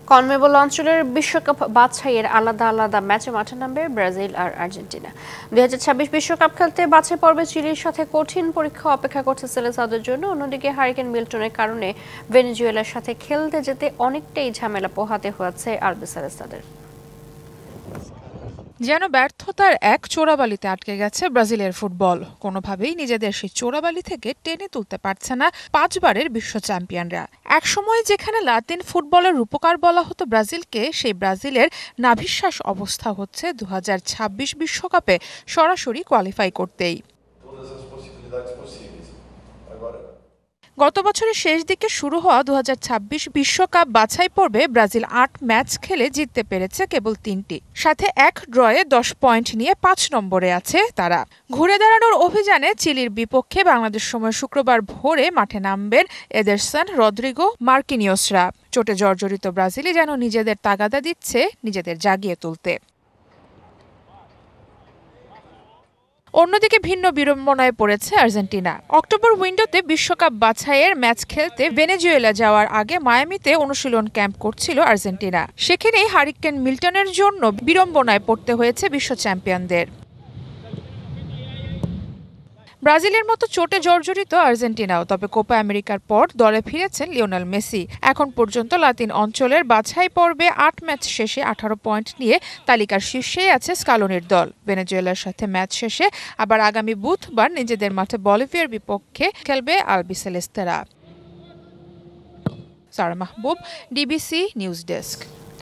CONMEBOL অঞ্চলের বিশ্বকাপ বাছাইয়ের আলাদা আলাদা ম্যাচে মাঠে নামবে ব্রাজিল আর আর্জেন্টিনা। 2026 বিশ্বকাপ খেলতে বাছাই পর্বে চিলির সাথে কঠিন পরীক্ষা অপেক্ষা করছে সেলেসাওদের জন্য। অন্যদিকে হারিকেন মিল্টনের কারণে ভেনেজুয়েলার সাথে খেলতে যেতে অনেকটাই ঝামেলা পোহাতে হয়েছে আরবি সেলেসাওদের। যেন ব্যর্থতার এক চোরাবালিতে আটকে গেছে ব্রাজিলের ফুটবল। কোনোভাবেই নিজেদের সেই চোরাবালি থেকে টেনে তুলতে পারছে না 5 বারের বিশ্ব চ্যাম্পিয়নরা। একসময় যেখানে লাতিন ফুটবলের রূপকার বলা হতো ব্রাজিলকে, সেই ব্রাজিলের নাভিশ্বাস অবস্থা হচ্ছে 2026 বিশ্বকাপে সরাসরি কোয়ালিফাই করতেই। গত বছরের শেষ দিকে শুরু হওয়া 2026 বিশ্বকাপ বাছাই পর্বে ব্রাজিল 8 ম্যাচ খেলে জিততে পেরেছে কেবল 3টি, সাথে এক ড্রয়ে 10 পয়েন্ট নিয়ে 5 নম্বরে আছে তারা। ঘুরে দাঁড়ানোর অভিযানে চিলির বিপক্ষে বাংলাদেশ সময় শুক্রবার ভোরে মাঠে নামবেন এডারসন, রদ্রিগো, মার্কিনিয়োসরা। চোটে জর্জরিত ব্রাজিলই যেন নিজেদের তাগাদা দিচ্ছে নিজেদের জাগিয়ে তুলতে। অন্যদিকে ভিন্ন বিড়ম্বনায় পড়েছে আর্জেন্টিনা। অক্টোবর উইন্ডোতে বিশ্বকাপ বাছাইয়ের ম্যাচ খেলতে ভেনেজুয়েলা যাওয়ার আগে মায়ামিতে অনুশীলন ক্যাম্প করছিল আর্জেন্টিনা। সেখানেই হারিকেন মিল্টনের জন্য বিড়ম্বনায় পড়তে হয়েছে বিশ্ব চ্যাম্পিয়নদের। ব্রাজিলের মতো চোটে জর্জরিত আর্জেন্টিনাও, তবে কোপা আমেরিকার পর দলে ফিরেছেন লিওনেল মেসি। এখন পর্যন্ত লাতিন অঞ্চলের বাছাই পর্বে 8 ম্যাচ শেষে 18 পয়েন্ট নিয়ে তালিকার শীর্ষেই আছে স্কালোনির দল। ভেনেজুয়েলার সাথে ম্যাচ শেষে আবার আগামী বুধবার নিজেদের মাঠে বলিভিয়ার বিপক্ষে খেলবে আলবিসেলেস্তেরা। Sara Mahbub, DBC news desk.